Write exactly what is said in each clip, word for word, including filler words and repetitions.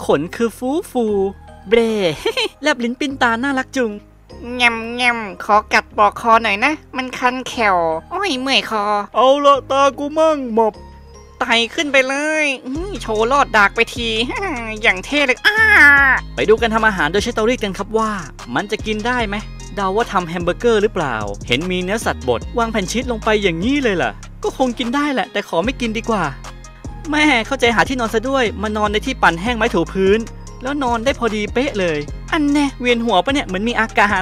ขนคือฟูฟูเบร แลบลิ้นปิ้นตาน่ารักจุงแงมแงมขอกัดปอกคอหน่อยนะมันคันแขวโอ้ยเมื่อยคอเอาละตากูมั่งหมอบไต่ขึ้นไปเลยโชว์ลอดดากไปที อย่างเท่เลยอ้าไปดูกันทำอาหารโดยใช้เตารีดกันครับว่ามันจะกินได้ไหมเดาว่าทำแฮมเบอร์เกอร์หรือเปล่าเห็นมีเนื้อสัตว์บดวางแผ่นชีสลงไปอย่างนี้เลยล่ะก็คงกินได้แหละแต่ขอไม่กินดีกว่าแม่เข้าใจหาที่นอนซะด้วยมานอนในที่ปั่นแห้งไม้ถูพื้นแล้วนอนได้พอดีเป๊ะเลยอันแน่เวียนหัวปะเนี่ยเหมือนมีอาการ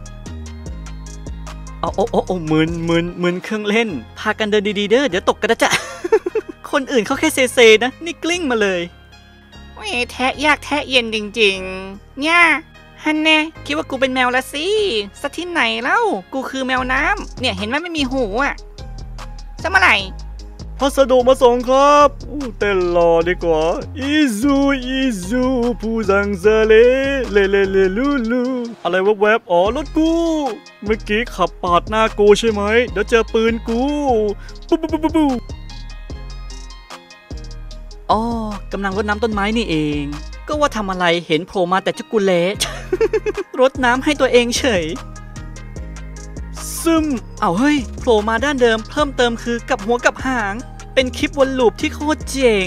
โอ้โอ้โอ้โอ้มึนมึนมึนเครื่องเล่นพากันเดินดีๆเด้อเดี๋ยวตกกระจะ คนอื่นเขาแค่เซเซนะนี่กลิ้งมาเลยเว้ยแทะยากแทะเย็นจริงๆเนี่ยฮันแน่คิดว่ากูเป็นแมวละสิสักที่ไหนเล่ากูคือแมวน้ำเนี่ยเห็นไหมไม่มีหูอ่ะจะเมื่อไหร่พัสดุมาส่งครับอู้เต้นรอดีกว่าอีซูอีซูผู้สั่งเซเลเลเลเลลูลูอะไรวะแวบอ๋อรถกูเมื่อกี้ขับปาดหน้ากูใช่ไหมเดี๋ยวเจอปืนกูปุ๊บปุ๊บปุ๊บปุ๊บอ๋อกำลังรดน้ำต้นไม้นี่เองก็ว่าทำอะไรเห็นโผล่มาแต่จุกุเลส รดน้ำให้ตัวเองเฉยซึมเอาเฮ้ยโผล่มาด้านเดิมเพิ่มเติมคือกับหัวกับหางเป็นคลิปวนลูปที่โคตรเจ๋ง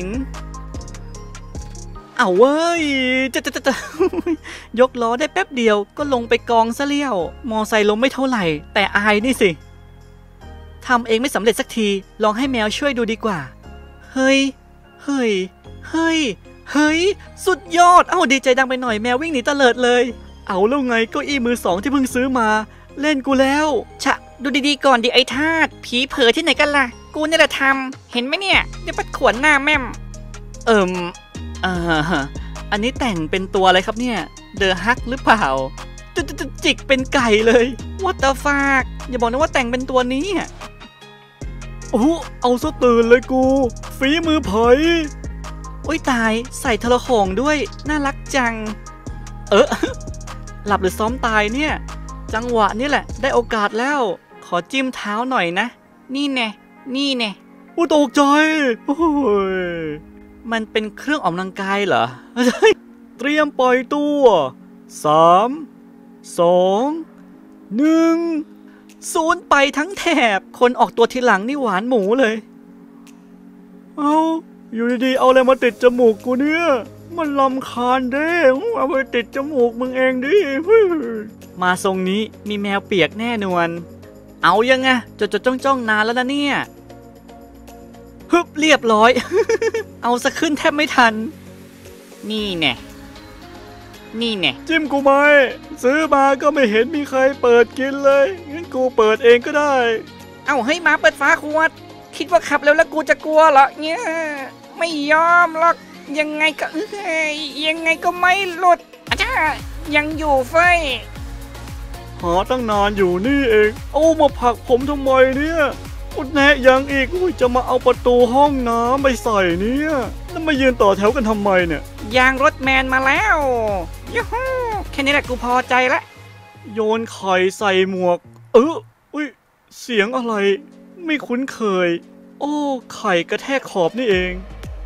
เอาเว้ยจะจะจะยกล้อได้แป๊บเดียวก็ลงไปกองซะเลี้ยวมอไซค์ล้มไม่เท่าไหร่แต่อายนี่สิทำเองไม่สำเร็จสักทีลองให้แมวช่วยดูดีกว่าเฮ้ยเฮ้ยเฮ้ยเฮ้ยสุดยอดเอ้าดีใจดังไปหน่อยแมววิ่งหนีเตลิดเลยเอาแล้วไงเก้าอี้มือสองที่เพิ่งซื้อมาเล่นกูแล้วชะดูดีๆก่อนดิไอ้ทาสผีเผอที่ไหนกันล่ะกูนี่แหละทำเห็นไหมเนี่ยเดี๋ยวปัดขวนหน้าแม่มเอิ่มอ่าอันนี้แต่งเป็นตัวอะไรครับเนี่ยเดอะฮักหรือเปล่าจจิกเป็นไก่เลยวัตเตอร์ฟากอย่าบอกนะว่าแต่งเป็นตัวนี้โอ้เอาซะตื่นเลยกูฝีมือไผ่โอ้ยตายใส่ทรโขงด้วยน่ารักจังเออหลับหรือซ้อมตายเนี่ยจังหวะนี้แหละได้โอกาสแล้วขอจิ้มเท้าหน่อยนะนี่แน่นี่แน่โอ้ตกใจโอ้ยมันเป็นเครื่องออกกำลังกายเหรอเตรียมปล่อยตัวสามสองหนึ่งศูนย์ไปทั้งแถบคนออกตัวทีหลังนี่หวานหมูเลยเอาอยู่ดีๆเอาอะไรมาติดจมูกกูเนี่ยมันรำคาญเด้เอาไปติดจมูกมึงเองดิมาทรงนี้มีแมวเปียกแน่นอนเอายังไงจดจดจ้องจ้องนานแล้วนะเนี่ยฮึบเรียบร้อย เอาซะขึ้นแทบไม่ทันนี่แน่นี่แน่จิ้มกูไหมซื้อมาก็ไม่เห็นมีใครเปิดกินเลยงั้นกูเปิดเองก็ได้เอ้าเฮ้ยมาเปิดฟ้าขวดคิดว่าขับแล้วแล้วกูจะกลัวเหรอเนี่ยไม่ยอมหรอกยังไงก็เอ้ยยังไงก็ไม่หลุดอาจารย์ยังอยู่เฟ้ยหาตั้งนานอยู่นี่เองเอามาผลักผมทำไมเนี่ยอุดแนะยังอีกจะมาเอาประตูห้องน้ำไปใส่เนี่ยแล้วมายืนต่อแถวกันทำไมเนี่ยยางรถแมนมาแล้วยูฮูแค่นี้แหละกูพอใจละโยนไข่ใส่หมวกเอออุ้ยเสียงอะไรไม่คุ้นเคยโอ้ไข่กระแทกขอบนี่เอง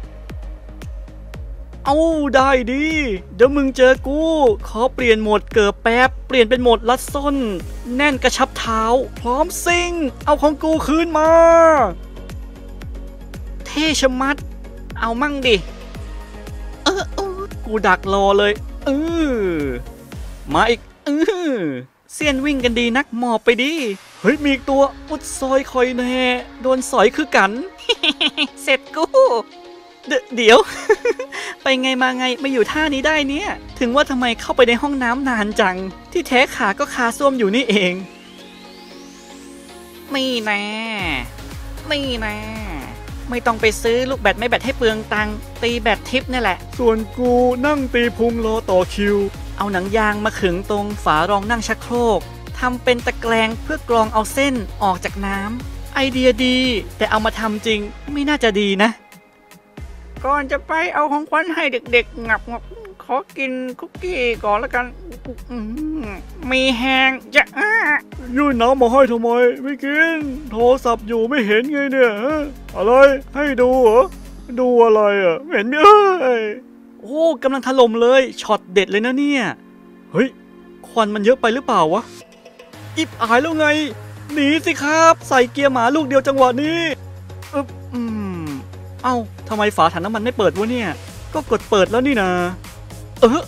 เอาได้ดิเดี๋ยวมึงเจอกูขอเปลี่ยนโหมดเกิดแป๊บเปลี่ยนเป็นโหมดลัดส้นแน่นกระชับเท้าพร้อมซิ่งเอาของกูคืนมาเท่ชะมัดเอามั่งดิเออเออกูดักรอเลยเออมาอีกเออเสี้ยนวิ่งกันดีนักหมอบไปดิเฮ้ยมีตัวอุดซอยคอยแน่โดนสอยคือกันเสร็จกูเดี๋ยว ไปไงมาไงมาอยู่ท่านี้ได้เนี่ยถึงว่าทำไมเข้าไปในห้องน้ำนานจังที่แท้ขาก็คาส้วมอยู่นี่เองไม่แน่ไม่แน่ไม่ต้องไปซื้อลูกแบตไม่แบตให้เปลืองตังค์ตีแบตทิปนี่แหละส่วนกูนั่งตีพุงรอต่อคิวเอาหนังยางมาขึงตรงฝารองนั่งชักโครกทำเป็นตะแกรงเพื่อกรองเอาเส้นออกจากน้ำไอเดียดีแต่เอามาทำจริงไม่น่าจะดีนะก่อนจะไปเอาของขวัญให้เด็กๆงับงับขอกินคุกกี้ก่อนแล้วกันมีแห้งจะยื่นน้ำมาให้ทำไมไม่กินโทรศัพท์อยู่ไม่เห็นไงเนี่ยอะไรให้ดูเหรอดูอะไรอ่ะเห็นไหมเอ้ยโอ้กำลังถล่มเลยช็อตเด็ดเลยนะเนี่ยเฮ้ยควันมันเยอะไปหรือเปล่าวะอิบอายแล้วไงหนีสิครับใส่เกียร์หมาลูกเดียวจังหวะนี้อึ๊บอืมเอ้าทำไมฝาถังน้ำมันไม่เปิดวะเนี่ยก็กดเปิดแล้วนี่นะเออ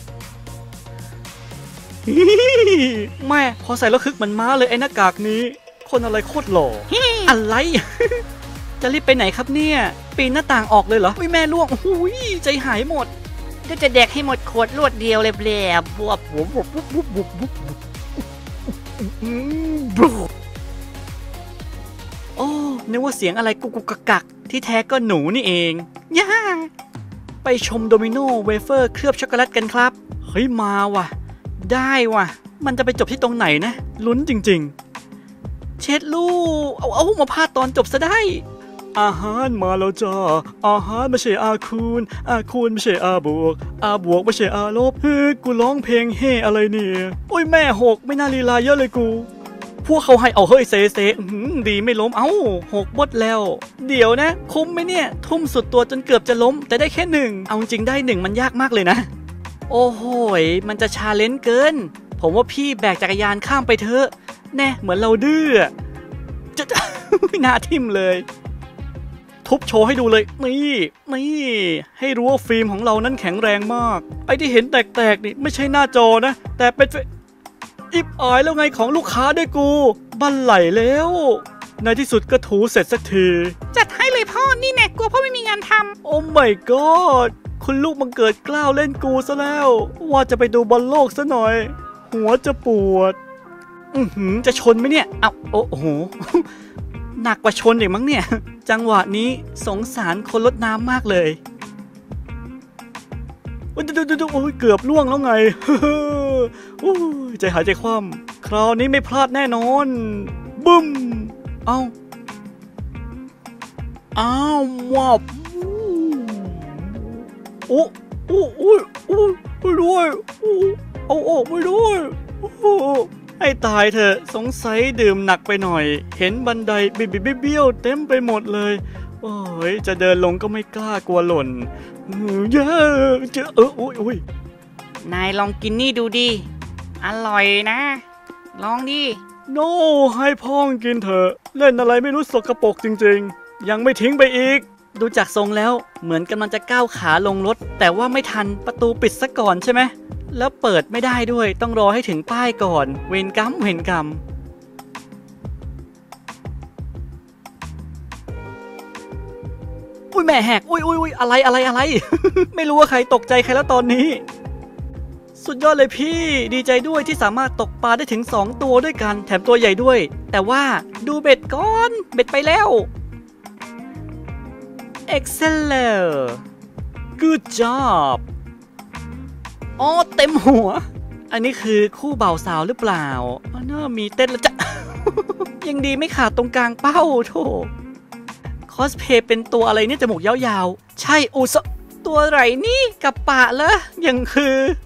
แม่พอใส่แล้วคึกเหมือนม้าเลยไอ้หน้ากากนี้คนอะไรโคตรหล่อ อะไร จะรีบไปไหนครับเนี่ยปีนหน้าต่างออกเลยเหรอแม่ล่วงโอ้ยใจหายหมดก็จะแดกให้หมดขวดรวดเดียวเลยแบลบวบวบวบวบวบวบวบวบโอ้นึกว่าเสียงอะไรกุกกุกกักกักที่แท้ก็หนูนี่เองย่าไปชมโดมิโนเวเฟอร์เคลือบช็อกโกแลตกันครับเฮ้ยมาว่ะได้ว่ะมันจะไปจบที่ตรงไหนนะลุ้นจริงๆเช็ดลูกเอาเอามาพาดตอนจบซะได้อาหารมาแล้วจ้าอาหารไม่ใช่อาคูณอาคูณไม่ใช่อาบวกอาบวกไม่ใช่อาลบเฮ้ยกูร้องเพลงเฮ่อะไรเนี่ยโอ้ยแม่หกไม่น่าลีลาเยอะเลยกูพวกเขาให้เอาเฮ้ยเซเซดีไม่ล้มเอ้าหกบดแล้วเดี๋ยวนะคุ้มไหมเนี่ยทุ่มสุดตัวจนเกือบจะล้มแต่ได้แค่หนึ่งเอาจริงได้หนึ่งมันยากมากเลยนะโอ้โหมันจะชาเลนจ์เกินผมว่าพี่แบกจักรยานข้ามไปเถอะแน่เหมือนเราดื้อจะหน้าทิ่มเลยทุบโชว์ให้ดูเลยนี่นี่ให้รู้ว่าฟิล์มของเรานั้นแข็งแรงมากไอ้ที่เห็นแตกๆนี่ไม่ใช่หน้าจอนะแต่เป็นอิบอายแล้วไงของลูกค้าด้วยกูบันไหลแล้วในที่สุดก็ถูเสร็จสักทีจัดให้เลยพ่อนี่แน่กลัวพ่อไม่มีงานทำโอ้ my god คุณลูกบังเกิดกล้าวเล่นกูซะแล้วว่าจะไปดูบอลโลกซะหน่อยหัวจะปวดอือหือจะชนไหมเนี่ยอ้าวโอ้โหหนักกว่าชนอีกมั้งเนี่ยจังหวะนี้สงสารคนรดน้ำมากเลยโอ้ยดูดูดูโอ้ยเกือบล่วงแล้วไงโอ้ยใจหายใจคว่ำคราวนี้ไม่พลาดแน่นอนบึ้มเอ้าอ้าวว้าวโอ้โอ้โอ้ยโอ้ไม่ด้วยโอ้เอาออกไม่ด้วยโอ้ให้ตายเถอะสงสัยดื่มหนักไปหน่อยเห็นบันไดบิบบิบเบี้ยวเต็มไปหมดเลยโอ้ยจะเดินลงก็ไม่กล้ากลัวหล่นเยอะเจอเออโอ้ยโอ้ยนายลองกินนี่ดูดิอร่อยนะลองดิโน่ให้พ่องกินเถอะเล่นอะไรไม่รู้สกปรกจริงๆยังไม่ทิ้งไปอีกดูจากทรงแล้วเหมือนกำลังจะก้าวขาลงรถแต่ว่าไม่ทันประตูปิดซะก่อนใช่ไหมแล้วเปิดไม่ได้ด้วยต้องรอให้ถึงป้ายก่อนเวรกรรมเวรกรรมอุ้ยแม่แหกอุ้ยอุ้ยอุ้ยอะไรอะไรอะไร ไม่รู้ว่าใครตกใจใครแล้วตอนนี้สุดยอดเลยพี่ดีใจด้วยที่สามารถตกปลาได้ถึงสองตัวด้วยกันแถมตัวใหญ่ด้วยแต่ว่าดูเบ็ดก่อนเบ็ดไปแล้ว Excellent Good job อ๋อเต็มหัวอันนี้คือคู่บ่าวสาวหรือเปล่าอ๋อน่ามีเต้นแล้วจ้ะ ยังดีไม่ขาดตรงกลางเป้าโธ่คอสเพย์เป็นตัวอะไรเนี่ยจมูกยาวๆใช่อุสตัวไหนนี่กับปะเหรอยังคือ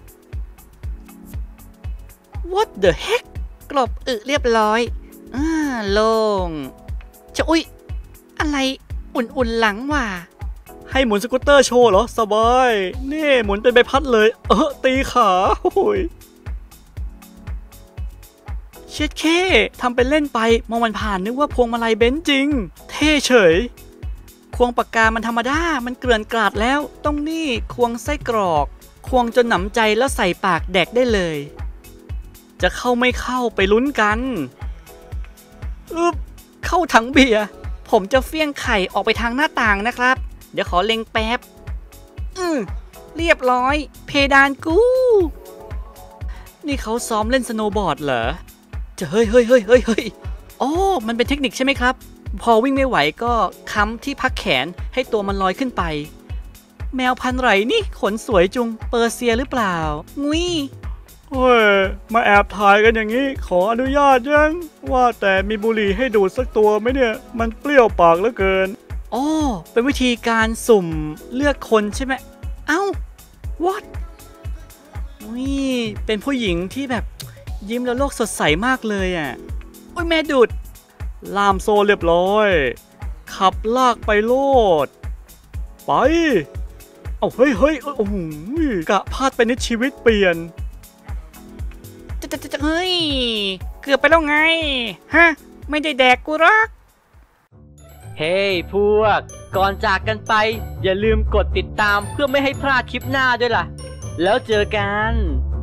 What the heck กลบอึเรียบร้อยอ่าลงจะอุ๊ยอะไรอุ่นๆหลังว่ะให้หมุนสกูตเตอร์โชว์เหรอสบายนี่หมุนเป็นใบพัดเลยเออตีขาโอ้ยเช็ดแค่ทำเป็นเล่นไปมองมันผ่านนึกว่าพวงมาลัยเบนซ์จริงเท่เฉยควงปากกามันธรรมดามันเกลื่อนกลาดแล้วต้องนี่ควงไส้กรอกควงจนหนำใจแล้วใส่ปากแดกได้เลยจะเข้าไม่เข้าไปลุ้นกันอึ๊บเข้าถังเบียร์ผมจะเฟี้ยงไข่ออกไปทางหน้าต่างนะครับเดี๋ยวขอเล็งแป๊บอือเรียบร้อยเพดานกูนี่เขาซ้อมเล่นสโนว์บอร์ดเหรอจะเฮ้ยเฮ้ยเฮ้ยเฮ้ยเฮ้ยอ๋อมันเป็นเทคนิคใช่ไหมครับพอวิ่งไม่ไหวก็ค้ำที่พักแขนให้ตัวมันลอยขึ้นไปแมวพันธุ์ไรนี่ขนสวยจุงเปอร์เซียหรือเปล่างุ้ยเฮ้ยมาแอบถ่ายกันอย่างนี้ขออนุญาตยังว่าแต่มีบุหรี่ให้ดูดสักตัวไหมเนี่ยมันเปรี้ยวปากเหลือเกินอ๋อเป็นวิธีการสุ่มเลือกคนใช่ไหมเอ้า what นี่เป็นผู้หญิงที่แบบยิ้มแล้วโลกสดใสมากเลยอ่ะโอ้ยแม่ดูดล่ามโซ่เรียบร้อยขับลากไปโลดไปเอเอาเฮ้ยเฮ้ยโอ้โหกะพลาดไปนิดชีวิตเปลี่ยนจะจะจะเฮ้ย เกือบไปแล้วไง ฮะ ไม่ได้แดกกูหรอกเฮ้ยพวก ก่อนจากกันไป อย่าลืมกดติดตามเพื่อไม่ให้พลาดคลิปหน้าด้วยล่ะ แล้วเจอกัน